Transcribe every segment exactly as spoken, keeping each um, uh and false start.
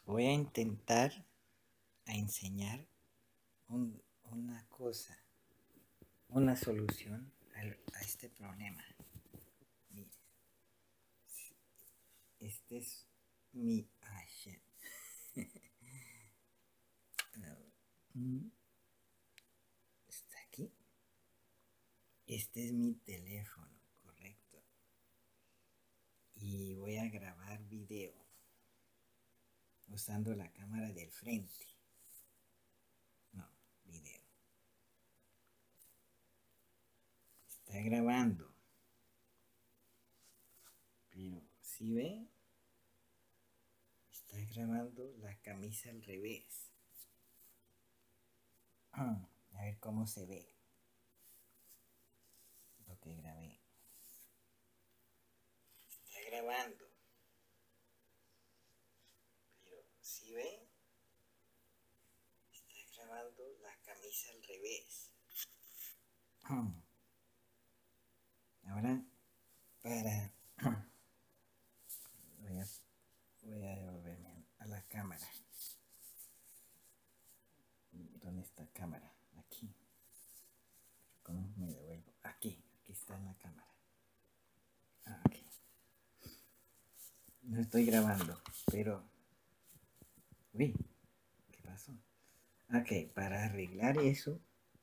voy a intentar a enseñar un- una cosa, una solución al- a este problema. Mire, este es mi... ah, shit. Mm, Está aquí. Este es mi teléfono, correcto. Y voy a grabar video usando la cámara del frente. No, video. Está grabando. Pero, ¿sí ve? Está grabando la camisa al revés. A ver cómo se ve lo que grabé. Está grabando. Pero, ¿sí ve? Está grabando la camisa al revés. Ahora, para... voy a, voy a devolverme a la cámara. ¿Dónde está la cámara? Aquí. ¿Cómo me devuelvo? Aquí. Aquí está en la cámara. Ah, aquí. No estoy grabando, pero... Uy, ¿qué pasó? Ok, para arreglar eso,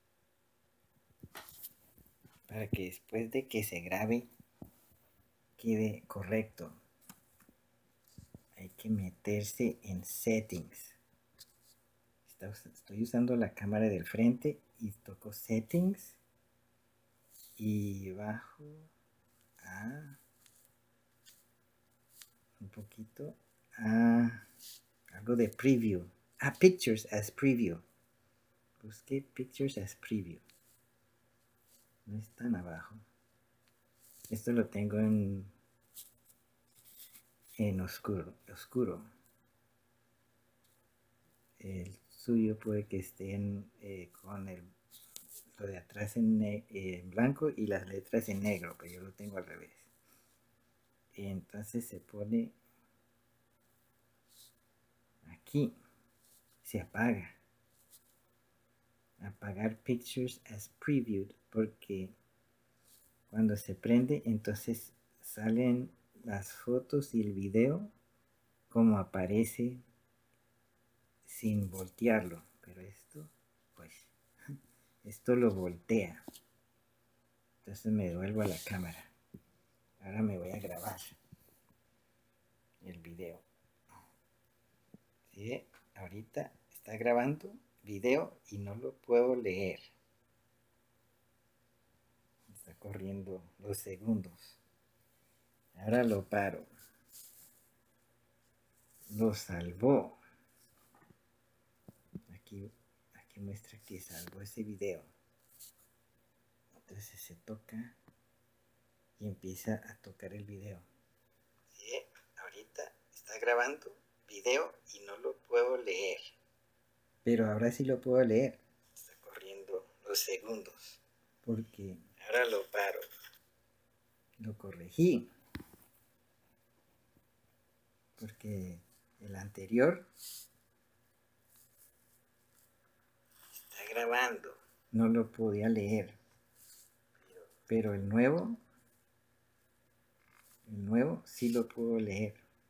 para que después de que se grabe quede correcto, hay que meterse en settings. Estoy usando la cámara del frente y toco settings y bajo a un poquito a algo de preview. Ah, pictures as preview. Busqué pictures as preview. No están abajo. Esto lo tengo en en oscuro, oscuro. El suyo puede que esté en, eh, con el, lo de atrás en, eh, en blanco y las letras en negro, pero yo lo tengo al revés. Y entonces se pone aquí, se apaga. Apagar Pictures as Previewed, porque cuando se prende, entonces salen las fotos y el video como aparece sin voltearlo. Pero esto, pues, esto lo voltea. Entonces me devuelvo a la cámara. Ahora me voy a grabar el video. ¿Sí? Ahorita está grabando video y no lo puedo leer. Está corriendo los segundos. Ahora lo paro. Lo salvó. Aquí, aquí muestra que salvó ese video. Entonces se toca y empieza a tocar el video. ¿Sí? Ahorita está grabando video y no lo puedo leer. Pero ahora sí lo puedo leer. Está corriendo los segundos. Porque ahora lo paro. Lo corregí. Porque el anterior está grabando. No lo podía leer. Pero el nuevo, el nuevo sí lo puedo leer.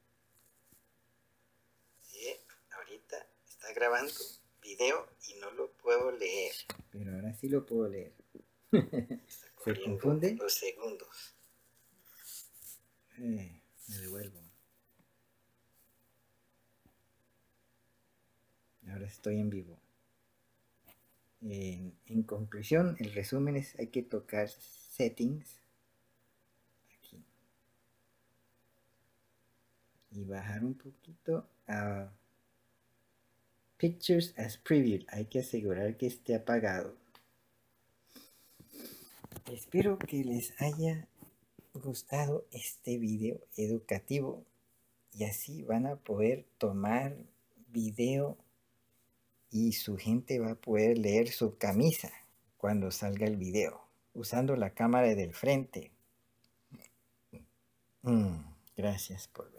¿Sí? Ahorita está grabando video y no lo puedo leer. Pero ahora sí lo puedo leer. ¿Se confunde? Los segundos. Eh, me devuelvo. Ahora estoy en vivo. En, en conclusión, el resumen es hay que tocar settings aquí y bajar un poquito a Pictures as Previewed. Hay que asegurar que esté apagado. Espero que les haya gustado este video educativo y así van a poder tomar video y su gente va a poder leer su camisa cuando salga el video usando la cámara del frente. Mm, gracias por ver.